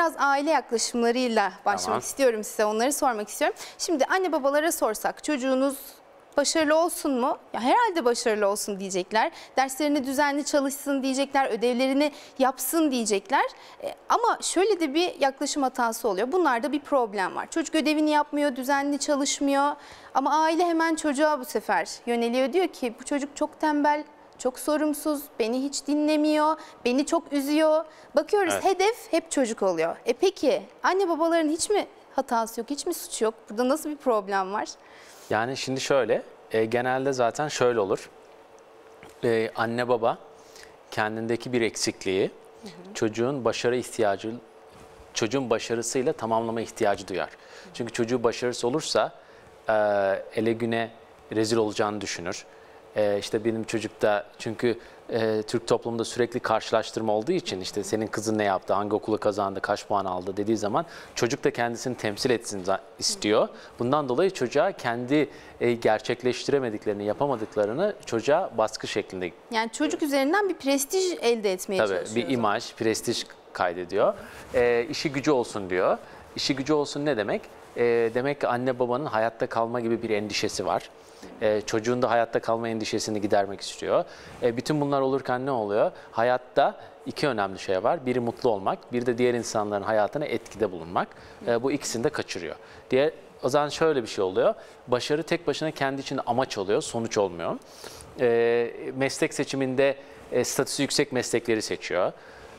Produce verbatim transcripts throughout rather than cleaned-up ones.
biraz aile yaklaşımlarıyla başlamak Tamam. istiyorum size. Onları sormak istiyorum. Şimdi anne babalara sorsak çocuğunuz başarılı olsun mu? Ya herhalde başarılı olsun diyecekler. Derslerini düzenli çalışsın diyecekler. Ödevlerini yapsın diyecekler. E, ama şöyle de bir yaklaşım hatası oluyor. Bunlarda bir problem var. Çocuk ödevini yapmıyor, düzenli çalışmıyor. Ama aile hemen çocuğa bu sefer yöneliyor. Diyor ki bu çocuk çok tembel, çok sorumsuz, beni hiç dinlemiyor, beni çok üzüyor. Bakıyoruz Evet. hedef hep çocuk oluyor. E peki anne babaların hiç mi hatası yok, hiç mi suçu yok? Burada nasıl bir problem var? Yani şimdi şöyle, e, genelde zaten şöyle olur. E, anne baba kendindeki bir eksikliği hı hı. çocuğun başarı ihtiyacı, çocuğun başarısıyla tamamlama ihtiyacı duyar. Hı hı. Çünkü çocuğu başarısı olursa e, ele güne rezil olacağını düşünür. E, işte benim çocukta çünkü e, Türk toplumunda sürekli karşılaştırma olduğu için işte senin kızın ne yaptı, hangi okulu kazandı, kaç puan aldı dediği zaman çocuk da kendisini temsil etsin istiyor. Bundan dolayı çocuğa kendi e, gerçekleştiremediklerini, yapamadıklarını çocuğa baskı şeklinde. Yani çocuk üzerinden bir prestij elde etmeye Tabii, çalışıyor. bir imaj, prestij kaydediyor. E, işi gücü olsun diyor. İşi gücü olsun ne demek? E, demek ki anne babanın hayatta kalma gibi bir endişesi var. Ee, çocuğun da hayatta kalma endişesini gidermek istiyor. Ee, bütün bunlar olurken ne oluyor? Hayatta iki önemli şey var. Biri mutlu olmak, bir de diğer insanların hayatına etkide bulunmak. Ee, bu ikisini de kaçırıyor. Diğer, o zaman şöyle bir şey oluyor. Başarı tek başına kendi içinde amaç oluyor, sonuç olmuyor. Ee, meslek seçiminde e, statüsü yüksek meslekleri seçiyor.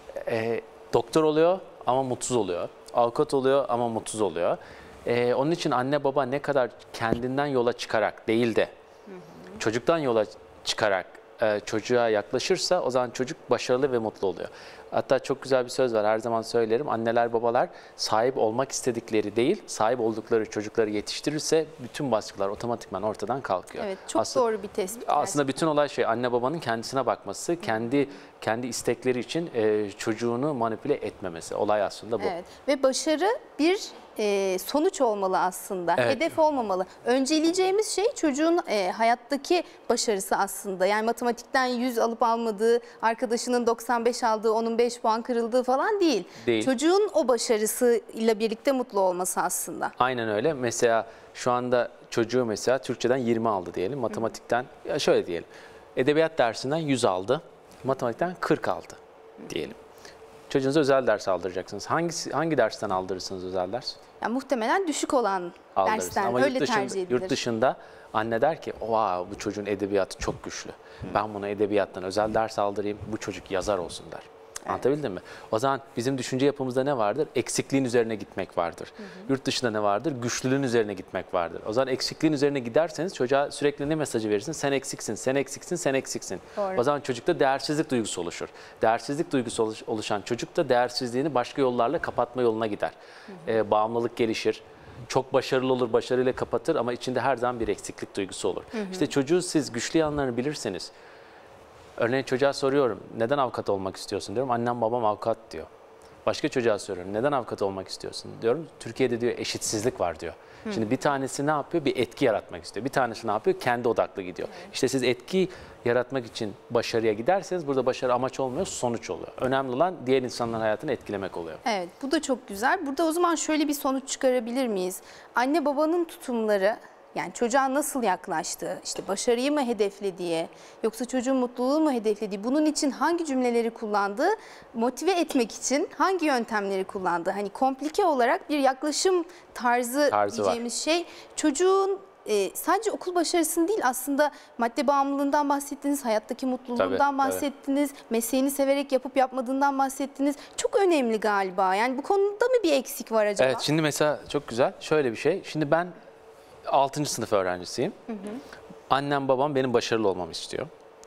Ee, doktor oluyor ama mutsuz oluyor. Avukat oluyor ama mutsuz oluyor. Ee, onun için anne baba ne kadar kendinden yola çıkarak değil de hı hı. çocuktan yola çıkarak e, çocuğa yaklaşırsa o zaman çocuk başarılı ve mutlu oluyor. Hatta çok güzel bir söz var, her zaman söylerim. Anneler babalar sahip olmak istedikleri değil, sahip oldukları çocukları yetiştirirse bütün baskılar otomatikman ortadan kalkıyor. Evet, çok aslında, doğru bir tespit. Aslında gerçekten. bütün olay şey anne babanın kendisine bakması, hı. kendi kendi istekleri için e, çocuğunu manipüle etmemesi. Olay aslında bu. Evet. Ve başarı bir e, sonuç olmalı aslında. Evet. Hedef olmamalı. Önceleyeceğimiz şey çocuğun e, hayattaki başarısı aslında. Yani matematikten yüz alıp almadığı, arkadaşının doksan beş aldığı, onun beş puan kırıldığı falan değil. Değil. Çocuğun o başarısıyla birlikte mutlu olması aslında. Aynen öyle. Mesela şu anda çocuğu mesela Türkçeden yirmi aldı diyelim. Matematikten ya şöyle diyelim. Edebiyat dersinden yüz aldı. Matematikten kırk aldı diyelim. Çocuğunuza özel ders aldıracaksınız. Hangisi, hangi dersten aldırırsınız özel ders? Yani muhtemelen düşük olan Aldırırsın. dersten Ama öyle yurt dışında, tercih edilir. Yurt dışında anne der ki wow, bu çocuğun edebiyatı çok güçlü. Ben buna edebiyattan özel ders aldırayım, bu çocuk yazar olsun der. Evet. Anlatabildim mi? O zaman bizim düşünce yapımızda ne vardır? Eksikliğin üzerine gitmek vardır. Hı hı. Yurt dışında ne vardır? Güçlülüğün üzerine gitmek vardır. O zaman eksikliğin üzerine giderseniz çocuğa sürekli ne mesajı verirsiniz? Sen eksiksin, sen eksiksin, sen eksiksin. Doğru. O zaman çocukta değersizlik duygusu oluşur. Değersizlik duygusu oluşan çocuk da değersizliğini başka yollarla kapatma yoluna gider. Hı hı. Ee, bağımlılık gelişir. Çok başarılı olur, başarıyla kapatır ama içinde her zaman bir eksiklik duygusu olur. Hı hı. İşte çocuğu siz güçlü yanlarını bilirseniz, örneğin çocuğa soruyorum, neden avukat olmak istiyorsun diyorum, annem babam avukat diyor. Başka çocuğa soruyorum, neden avukat olmak istiyorsun diyorum, Türkiye'de diyor eşitsizlik var diyor. Hı. Şimdi bir tanesi ne yapıyor? Bir etki yaratmak istiyor. Bir tanesi ne yapıyor? Kendi odaklı gidiyor. Hı. İşte siz etki yaratmak için başarıya giderseniz burada başarı amaç olmuyor, sonuç oluyor. Önemli olan diğer insanların hayatını etkilemek oluyor. Evet, bu da çok güzel. Burada o zaman şöyle bir sonuç çıkarabilir miyiz? Anne babanın tutumları, yani çocuğa nasıl yaklaştığı, işte başarıyı mı hedeflediği, yoksa çocuğun mutluluğu mu hedeflediği, bunun için hangi cümleleri kullandığı, motive etmek için hangi yöntemleri kullandığı, hani komplike olarak bir yaklaşım tarzı, tarzı diyeceğimiz var. Şey, çocuğun e, sadece okul başarısını değil aslında madde bağımlılığından bahsettiniz, hayattaki mutluluğundan tabii, bahsettiniz, evet. mesleğini severek yapıp yapmadığından bahsettiniz. Çok önemli galiba. Yani bu konuda mı bir eksik var acaba? Evet, şimdi mesela çok güzel şöyle bir şey. Şimdi ben altıncı sınıf öğrencisiyim. Hı hı. Annem babam benim başarılı olmamı istiyor.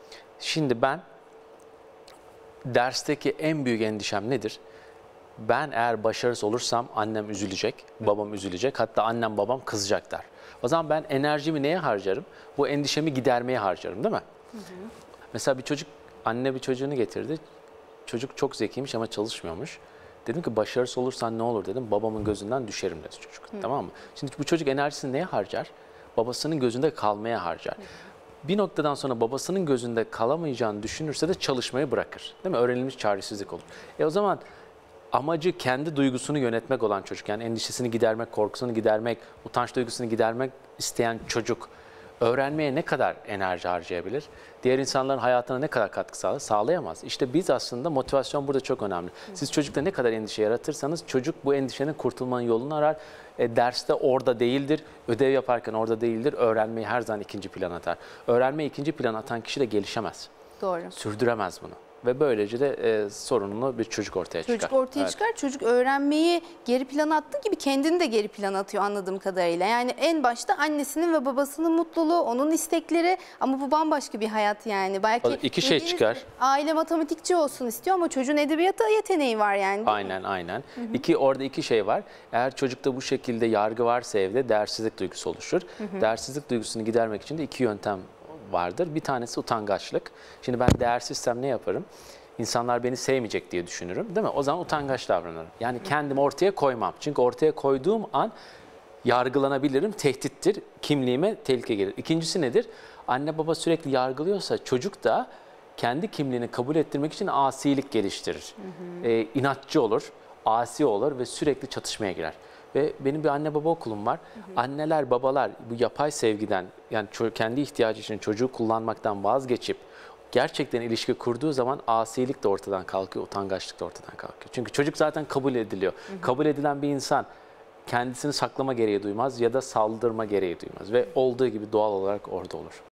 Şimdi ben dersteki en büyük endişem nedir? Ben eğer başarısız olursam annem üzülecek, hı. babam üzülecek, hatta annem babam kızacaklar. O zaman ben enerjimi neye harcarım? Bu endişemi gidermeye harcarım, değil mi? Hı hı. Mesela bir çocuk, anne bir çocuğunu getirdi. Çocuk çok zekiymiş ama çalışmıyormuş. Dedim ki başarısız olursan ne olur dedim. Babamın gözünden düşerim dedi çocuk. Hı. Tamam mı? Şimdi bu çocuk enerjisini neye harcar? Babasının gözünde kalmaya harcar. Hı. Bir noktadan sonra babasının gözünde kalamayacağını düşünürse de çalışmayı bırakır. Değil mi? Öğrenilmiş çaresizlik olur. E o zaman amacı kendi duygusunu yönetmek olan çocuk, yani endişesini gidermek, korkusunu gidermek, utanç duygusunu gidermek isteyen çocuk öğrenmeye ne kadar enerji harcayabilir? Diğer insanların hayatına ne kadar katkı sağlar? Sağlayamaz. İşte biz aslında motivasyon burada çok önemli. Siz çocukta ne kadar endişe yaratırsanız çocuk bu endişenin kurtulmanın yolunu arar. E, derste orada değildir, ödev yaparken orada değildir, öğrenmeyi her zaman ikinci plana atar. Öğrenmeyi ikinci plana atan kişi de gelişemez. Doğru. Sürdüremez bunu. Ve böylece de e, sorunlu bir çocuk ortaya çıkar. Çocuk ortaya Evet. çıkar. Çocuk öğrenmeyi geri plana attığı gibi kendini de geri plana atıyor anladığım kadarıyla. Yani en başta annesinin ve babasının mutluluğu, onun istekleri, ama bu bambaşka bir hayat yani. Belki İki şey dediğiniz çıkar. gibi aile matematikçi olsun istiyor ama çocuğun edebiyata yeteneği var yani. değil mi? Aynen aynen. İki, orada iki şey var. Eğer çocukta bu şekilde yargı varsa evde değersizlik duygusu oluşur. Değersizlik duygusunu gidermek için de iki yöntem vardır. Bir tanesi utangaçlık. Şimdi ben değersizsem ne yaparım? İnsanlar beni sevmeyecek diye düşünürüm, değil mi? O zaman utangaç davranırım. Yani kendimi ortaya koymam. Çünkü ortaya koyduğum an yargılanabilirim, tehdittir, kimliğime tehlike gelir. İkincisi nedir? Anne baba sürekli yargılıyorsa çocuk da kendi kimliğini kabul ettirmek için asilik geliştirir. Ee, inatçı olur, asi olur ve sürekli çatışmaya girer. Ve benim bir anne baba okulum var. Anneler, babalar bu yapay sevgiden, yani ço- kendi ihtiyacı için çocuğu kullanmaktan vazgeçip gerçekten ilişki kurduğu zaman asilik de ortadan kalkıyor, utangaçlık da ortadan kalkıyor. Çünkü çocuk zaten kabul ediliyor. Kabul edilen bir insan kendisini saklama gereği duymaz ya da saldırma gereği duymaz ve olduğu gibi doğal olarak orada olur.